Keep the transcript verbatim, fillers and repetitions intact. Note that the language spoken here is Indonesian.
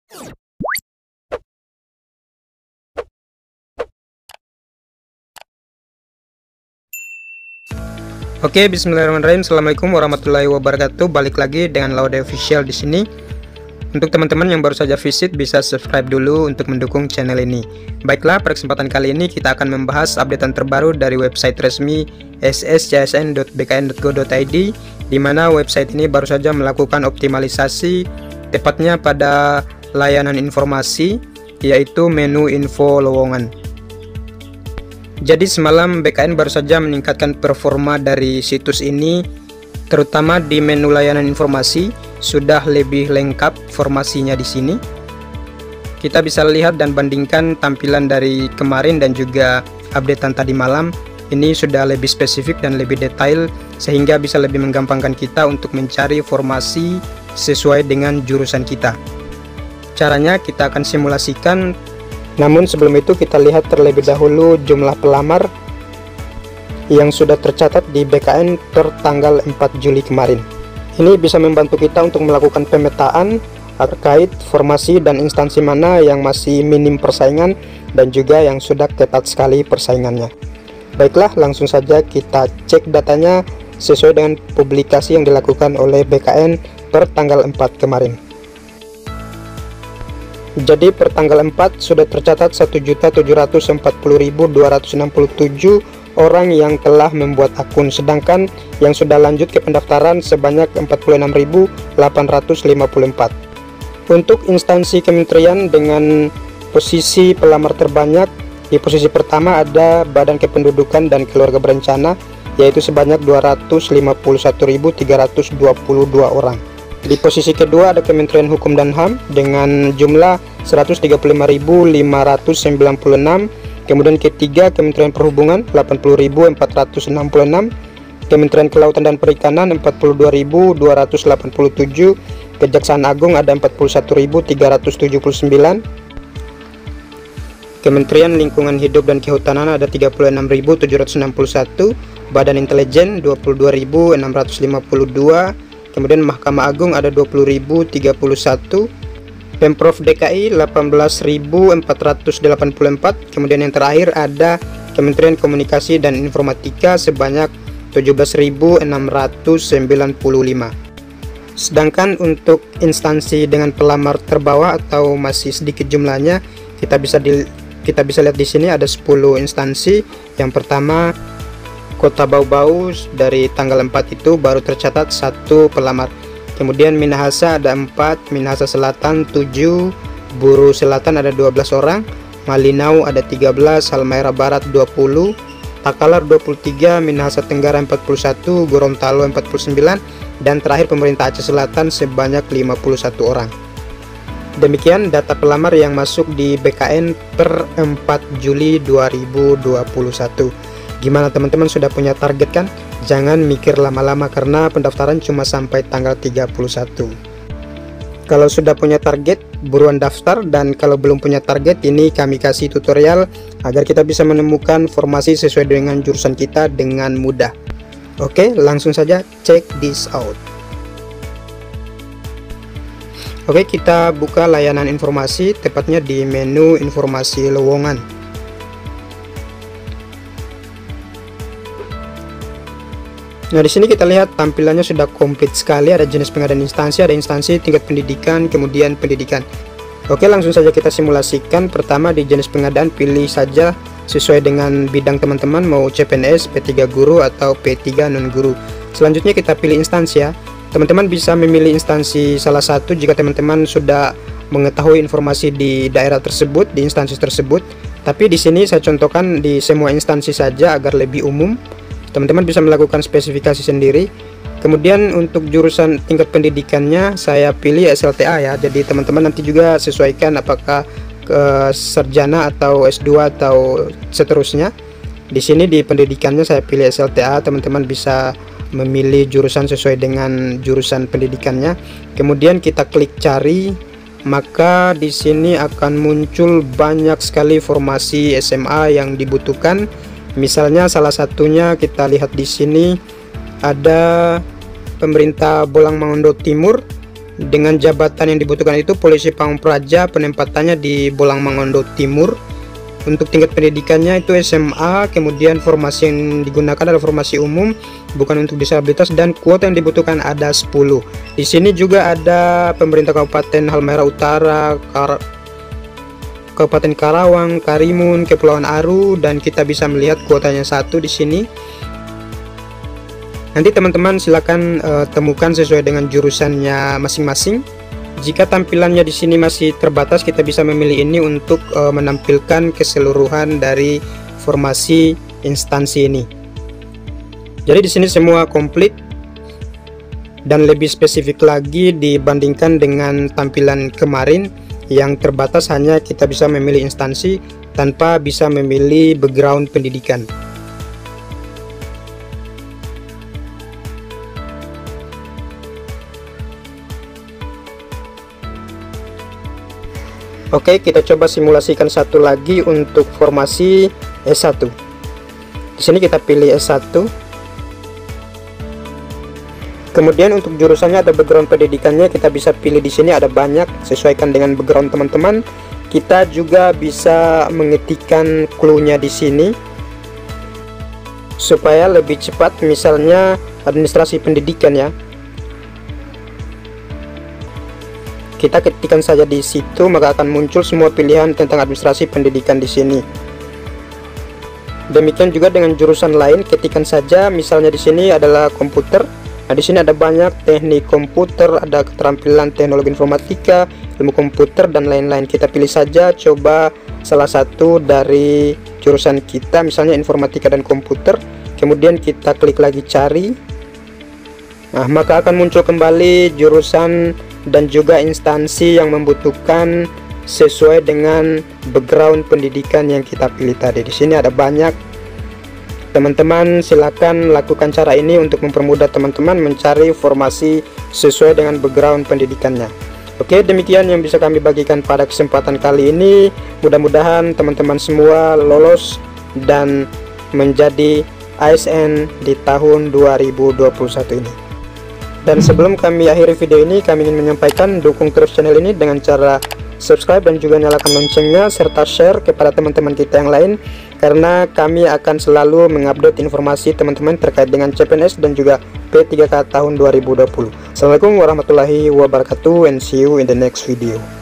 Oke, bismillahirrahmanirrahim. Assalamualaikum warahmatullahi wabarakatuh. Balik lagi dengan Laude Official di sini. Untuk teman-teman yang baru saja visit, bisa subscribe dulu untuk mendukung channel ini. Baiklah, pada kesempatan kali ini kita akan membahas updatean terbaru dari website resmi s s c s n dot b k n dot go dot i d, di mana website ini baru saja melakukan optimalisasi, tepatnya pada layanan informasi, yaitu menu info lowongan. Jadi semalam B K N baru saja meningkatkan performa dari situs ini, terutama di menu layanan informasi sudah lebih lengkap formasinya di sini. Kita bisa lihat dan bandingkan tampilan dari kemarin dan juga updatean tadi malam. Ini sudah lebih spesifik dan lebih detail, sehingga bisa lebih menggampangkan kita untuk mencari formasi sesuai dengan jurusan kita. Caranya kita akan simulasikan. Namun sebelum itu kita lihat terlebih dahulu jumlah pelamar yang sudah tercatat di B K N per tanggal empat Juli kemarin. Ini bisa membantu kita untuk melakukan pemetaan terkait formasi dan instansi mana yang masih minim persaingan dan juga yang sudah ketat sekali persaingannya. Baiklah, langsung saja kita cek datanya sesuai dengan publikasi yang dilakukan oleh B K N per tanggal empat kemarin. Jadi per tanggal empat sudah tercatat satu juta tujuh ratus empat puluh ribu dua ratus enam puluh tujuh orang yang telah membuat akun, sedangkan yang sudah lanjut ke pendaftaran sebanyak empat puluh enam ribu delapan ratus lima puluh empat. Untuk instansi kementerian dengan posisi pelamar terbanyak, di posisi pertama ada Badan Kependudukan dan Keluarga Berencana, yaitu sebanyak dua ratus lima puluh satu ribu tiga ratus dua puluh dua orang. Di posisi kedua ada Kementerian Hukum dan H A M dengan jumlah seratus tiga puluh lima ribu lima ratus sembilan puluh enam. Kemudian ketiga Kementerian Perhubungan delapan puluh ribu empat ratus enam puluh enam. Kementerian Kelautan dan Perikanan empat puluh dua ribu dua ratus delapan puluh tujuh. Kejaksaan Agung ada empat puluh satu ribu tiga ratus tujuh puluh sembilan. Kementerian Lingkungan Hidup dan Kehutanan ada tiga puluh enam ribu tujuh ratus enam puluh satu. Badan Intelijen dua puluh dua ribu enam ratus lima puluh dua. Kemudian Mahkamah Agung ada dua puluh ribu tiga puluh satu, Pemprov D K I delapan belas ribu empat ratus delapan puluh empat, kemudian yang terakhir ada Kementerian Komunikasi dan Informatika sebanyak tujuh belas ribu enam ratus sembilan puluh lima. Sedangkan untuk instansi dengan pelamar terbawah atau masih sedikit jumlahnya, kita bisa di, kita bisa lihat di sini ada sepuluh instansi. Yang pertama Kota Bau-Bau, dari tanggal empat itu baru tercatat satu pelamar. Kemudian Minahasa ada empat, Minahasa Selatan tujuh, Buru Selatan ada dua belas orang, Malinau ada tiga belas, Halmahera Barat dua puluh, Takalar dua puluh tiga, Minahasa Tenggara empat puluh satu, Gorontalo empat puluh sembilan, dan terakhir pemerintah Aceh Selatan sebanyak lima puluh satu orang. Demikian data pelamar yang masuk di B K N per empat Juli dua ribu dua puluh satu. Gimana teman-teman, sudah punya target kan? Jangan mikir lama-lama karena pendaftaran cuma sampai tanggal tiga puluh satu. Kalau sudah punya target, buruan daftar, dan kalau belum punya target, ini kami kasih tutorial agar kita bisa menemukan formasi sesuai dengan jurusan kita dengan mudah. Oke, langsung saja check this out. Oke, kita buka layanan informasi, tepatnya di menu informasi lowongan. Nah, di sini kita lihat tampilannya sudah komplit sekali. Ada jenis pengadaan instansi, ada instansi, tingkat pendidikan, kemudian pendidikan. Oke, langsung saja kita simulasikan. Pertama di jenis pengadaan, pilih saja sesuai dengan bidang teman-teman, mau C P N S, P tiga guru, atau P tiga non guru. Selanjutnya kita pilih instansi ya. Teman-teman bisa memilih instansi salah satu jika teman-teman sudah mengetahui informasi di daerah tersebut, di instansi tersebut. Tapi di sini saya contohkan di semua instansi saja agar lebih umum. Teman-teman bisa melakukan spesifikasi sendiri. Kemudian untuk jurusan tingkat pendidikannya saya pilih S L T A ya. Jadi teman-teman nanti juga sesuaikan apakah ke sarjana atau S dua atau seterusnya. Di sini di pendidikannya saya pilih S L T A. Teman-teman bisa memilih jurusan sesuai dengan jurusan pendidikannya. Kemudian kita klik cari, maka di sini akan muncul banyak sekali formasi S M A yang dibutuhkan. Misalnya salah satunya kita lihat di sini ada pemerintah Bolang Mongondo Timur Dengan jabatan yang dibutuhkan itu Polisi Pamong Praja, penempatannya di Bolang Mangondo Timur. Untuk tingkat pendidikannya itu S M A, kemudian formasi yang digunakan adalah formasi umum, bukan untuk disabilitas, dan kuota yang dibutuhkan ada sepuluh. Di sini juga ada pemerintah Kabupaten Halmahera Utara, Kar Kabupaten Karawang, Karimun, Kepulauan Aru, dan kita bisa melihat kuotanya satu di sini. Nanti teman-teman silakan uh, temukan sesuai dengan jurusannya masing-masing. Jika tampilannya di sini masih terbatas, kita bisa memilih ini untuk uh, menampilkan keseluruhan dari formasi instansi ini. Jadi di sini semua komplit dan lebih spesifik lagi dibandingkan dengan tampilan kemarin yang terbatas, hanya kita bisa memilih instansi tanpa bisa memilih background pendidikan. Oke, kita coba simulasikan satu lagi untuk formasi S satu. Di sini kita pilih S satu. Kemudian untuk jurusannya ada background pendidikannya, kita bisa pilih di sini, ada banyak, sesuaikan dengan background teman-teman. Kita juga bisa mengetikkan clue-nya di sini supaya lebih cepat, misalnya administrasi pendidikan ya. Kita ketikkan saja di situ, maka akan muncul semua pilihan tentang administrasi pendidikan di sini. Demikian juga dengan jurusan lain, ketikkan saja, misalnya di sini adalah komputer. Nah, di sini ada banyak teknik komputer, ada keterampilan teknologi informatika, ilmu komputer, dan lain-lain. Kita pilih saja, coba salah satu dari jurusan kita, misalnya informatika dan komputer. Kemudian kita klik lagi cari. Nah, maka akan muncul kembali jurusan dan juga instansi yang membutuhkan sesuai dengan background pendidikan yang kita pilih tadi. Di sini ada banyak. Teman-teman silakan lakukan cara ini untuk mempermudah teman-teman mencari formasi sesuai dengan background pendidikannya. Oke, demikian yang bisa kami bagikan pada kesempatan kali ini. Mudah-mudahan teman-teman semua lolos dan menjadi A S N di tahun dua ribu dua puluh satu ini. Dan sebelum kami akhiri video ini, kami ingin menyampaikan dukung terus channel ini dengan cara subscribe dan juga nyalakan loncengnya, serta share kepada teman-teman kita yang lain, karena kami akan selalu mengupdate informasi teman-teman terkait dengan C P N S dan juga P tiga K tahun dua ribu dua puluh. Assalamualaikum warahmatullahi wabarakatuh, and see you in the next video.